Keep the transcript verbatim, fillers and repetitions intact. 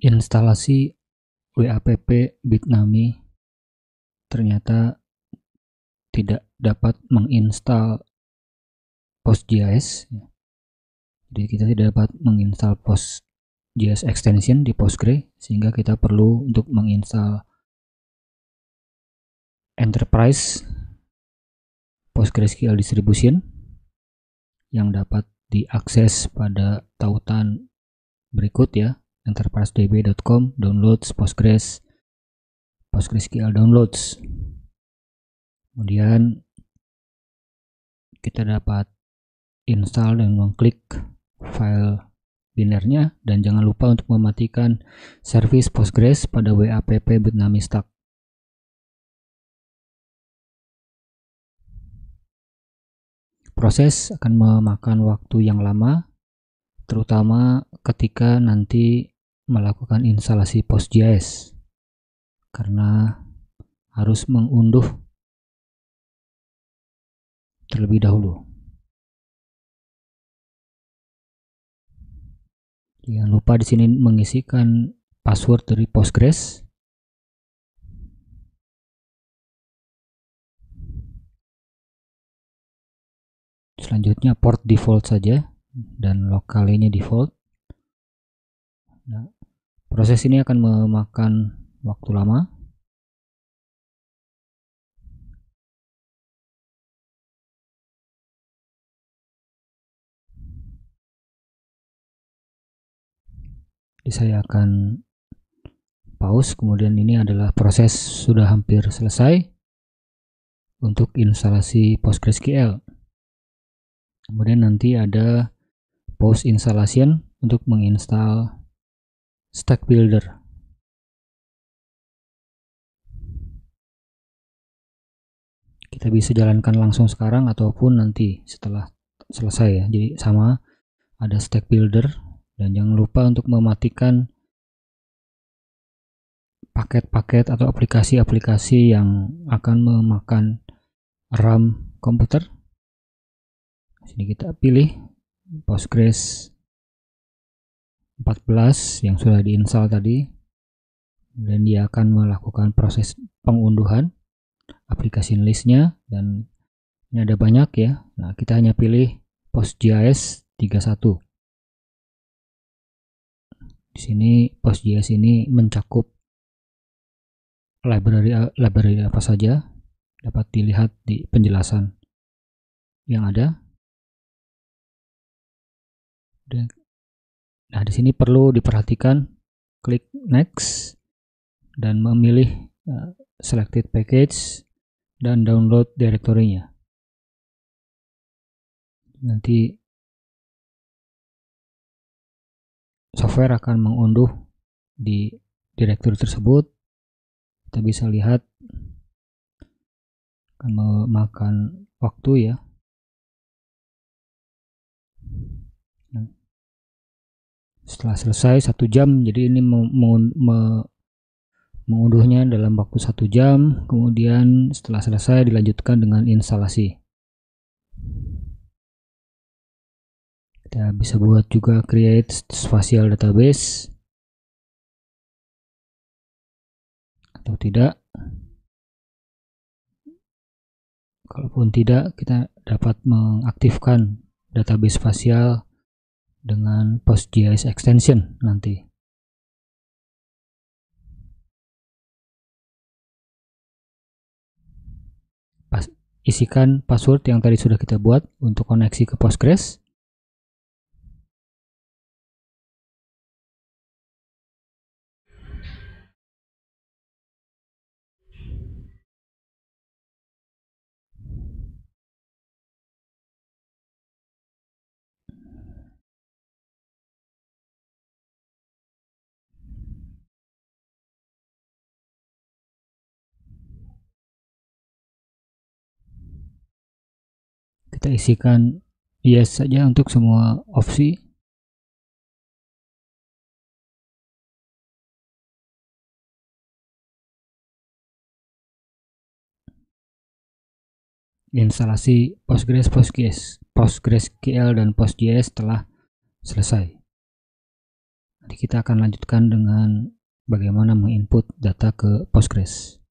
instalasi W A P P Bitnami ternyata tidak dapat menginstal PostGIS. Jadi kita tidak dapat menginstal PostGIS extension di Postgre, sehingga kita perlu untuk menginstal Enterprise PostgreSQL Distribution yang dapat diakses pada tautan berikut ya, enterprise d b dot com downloads postgres PostgreSQL downloads. Kemudian kita dapat install dan mengklik file binernya, dan jangan lupa untuk mematikan service Postgres pada W A P P Bitnami Stack. Proses akan memakan waktu yang lama, terutama ketika nanti melakukan instalasi PostGIS, karena harus mengunduh terlebih dahulu. Jangan lupa di sini mengisikan password dari Postgres. Selanjutnya port default saja dan lokalnya default. Nah, proses ini akan memakan waktu lama. Jadi saya akan pause, kemudian ini adalah proses sudah hampir selesai untuk instalasi PostgreSQL. Kemudian nanti ada post installation untuk menginstal Stack Builder. Kita bisa jalankan langsung sekarang ataupun nanti setelah selesai ya. Jadi sama, ada Stack Builder, dan jangan lupa untuk mematikan paket-paket atau aplikasi-aplikasi yang akan memakan RAM komputer. Sini kita pilih Postgres empat belas yang sudah diinstal tadi, dan dia akan melakukan proses pengunduhan aplikasi listnya, dan ini ada banyak ya. Nah, kita hanya pilih PostGIS tiga puluh satu. Di sini PostGIS ini mencakup library library apa saja, dapat dilihat di penjelasan yang ada. Nah, di sini perlu diperhatikan, klik next dan memilih uh, selected package dan download direktorinya. Nanti software akan mengunduh di direktori tersebut. Kita bisa lihat akan memakan waktu ya. Setelah selesai satu jam, jadi ini mengunduhnya dalam waktu satu jam. Kemudian setelah selesai dilanjutkan dengan instalasi. Kita bisa buat juga create spatial database atau tidak. Kalaupun tidak, kita dapat mengaktifkan database spasial dengan PostGIS extension nanti. Pas, isikan password yang tadi sudah kita buat untuk koneksi ke Postgres. Kita isikan yes saja untuk semua opsi. Instalasi Postgres, Postgres, PostgreSQL dan PostGIS telah selesai. Nanti kita akan lanjutkan dengan bagaimana menginput data ke Postgres.